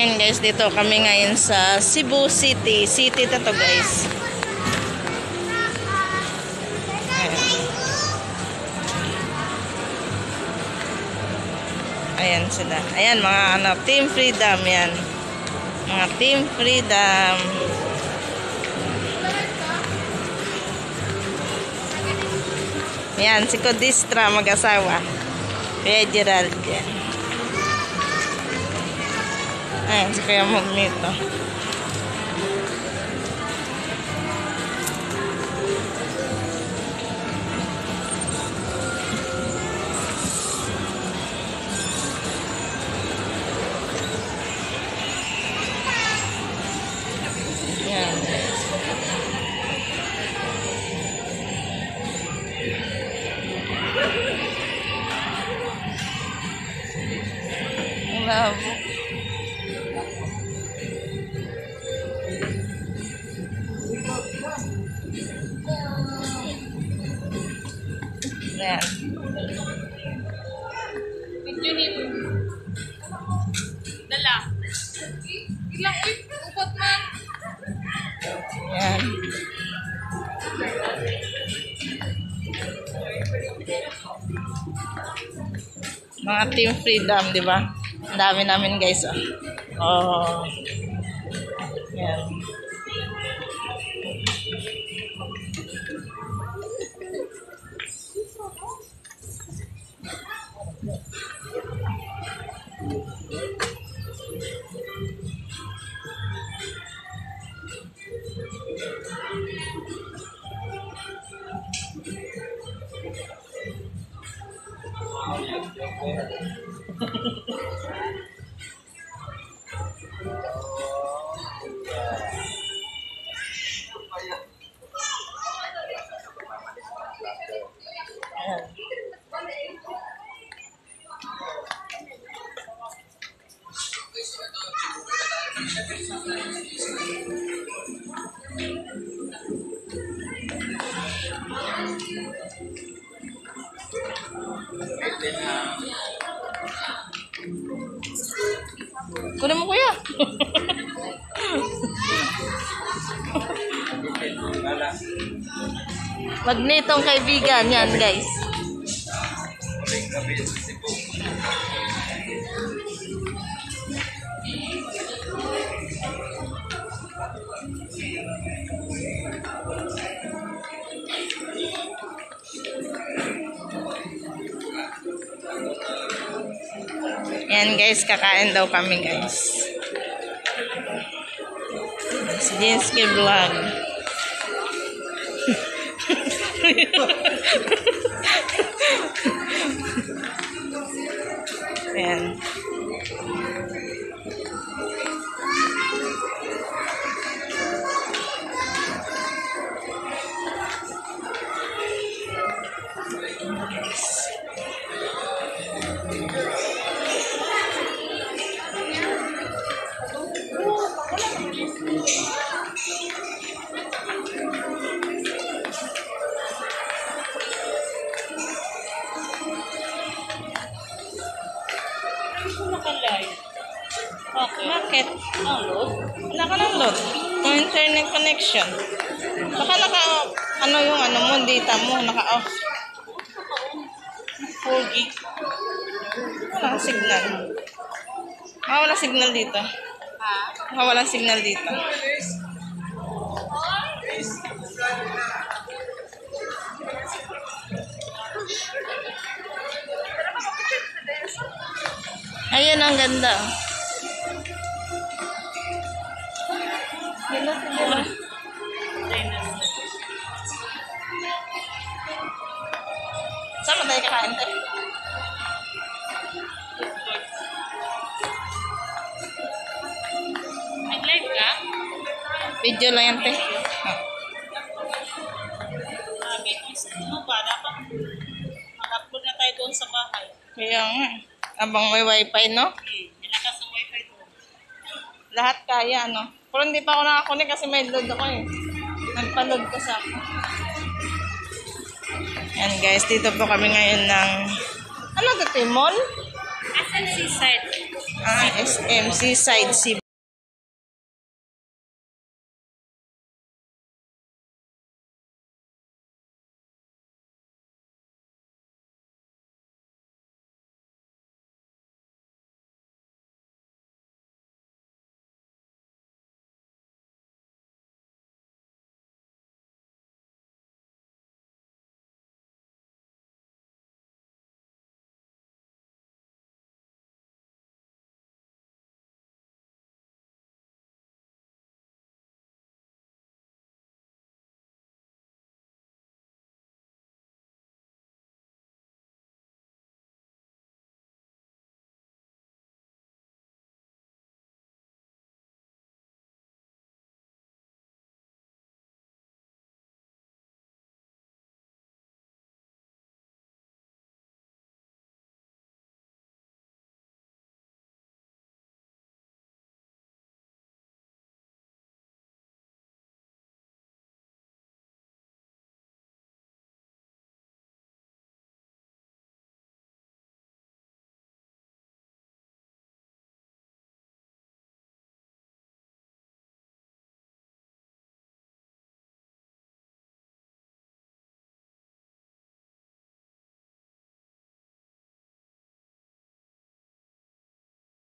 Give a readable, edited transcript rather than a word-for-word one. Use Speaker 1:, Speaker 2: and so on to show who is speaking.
Speaker 1: Ngayon guys, dito kami ngayon sa Cebu City. City na to guys. Ayan sila. Ayan mga ano, Team Freedom yan. Mga Team Freedom. Yan, si Kodistra mag-asawa. Kuya Gerald yan. Ayan, si Kuya Magnito. Yan. Love. Ayan.
Speaker 2: Video ni dala. Ilang upot man.
Speaker 1: Ayan. Mga Team Freedom, di ba? Ang dami namin guys. Oh. Ayan. Kunin mo kuya. Magnetong kaibigan yan guys. Yan guys, kakain daw kami guys. Si Jinsky Vlog. Ayan. Okay. Bakit? Wala ka ng load. No internet connection. Baka ano yung ano mo, data mo, naka-off. 4 gig. Wala signal. Wala signal dito. Wala signal dito. Ayun, ang ganda. Ganda, ganda. Saan mo tayo kakain tayo?
Speaker 2: Nag-live ka?
Speaker 1: Video lang yan, te.
Speaker 2: Ano ba? Dapat mag-upload na tayo doon sa bahay.
Speaker 1: Kaya nga. Abang may wifi, no?
Speaker 2: Nilakas ang wifi doon.
Speaker 1: Lahat kaya, no? Pero hindi pa ako nakakunik kasi may load ako eh. Nagpa-load ko sa ako. Yan guys, dito po kami ngayon ng... Ano ito, mall?
Speaker 2: Asan seaside?
Speaker 1: SM Seaside Cebu.